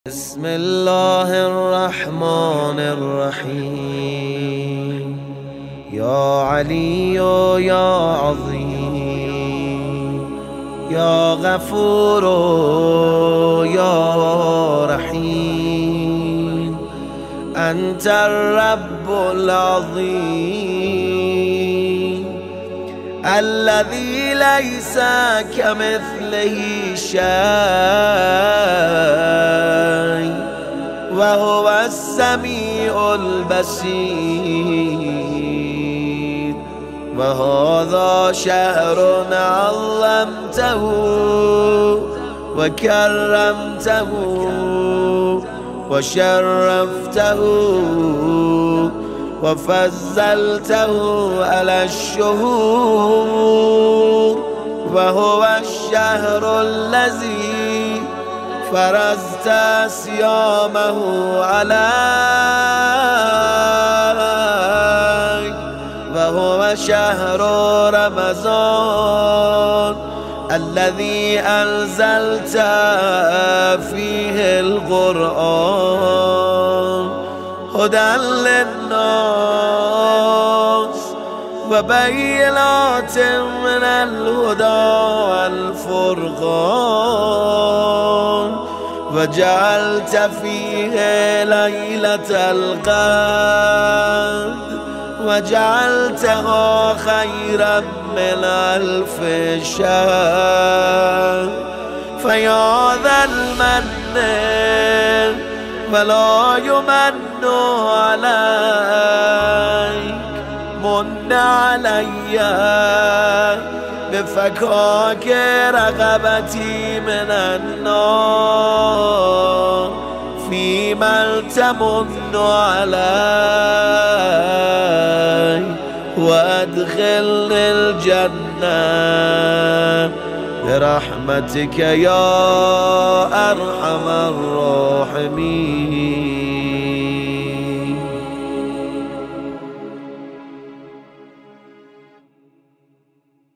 بسم الله الرحمن الرحيم يا علي يا عظيم يا غفور يا رحيم أنت الرب العظيم الذي ليس كمثله شيء وهو السميع البصير وهذا شهر علمته وكرمته وشرفته وفضلته على الشهور وهو الشهر الذي فرضت صيامه علي وهو شهر رمضان الذي أنزلت فيه القرآن هدى للناس وبينات من الهدى والفرقان وجعلت فيه ليلة القدر وجعلتها خيرا من 1000 شهر فيا ذا المن ولا يمن عليك من علي بفكاك رغبتي من النار فيما تمن علي وأدخلني الجنة برحمتك يا أرحم الراحمين.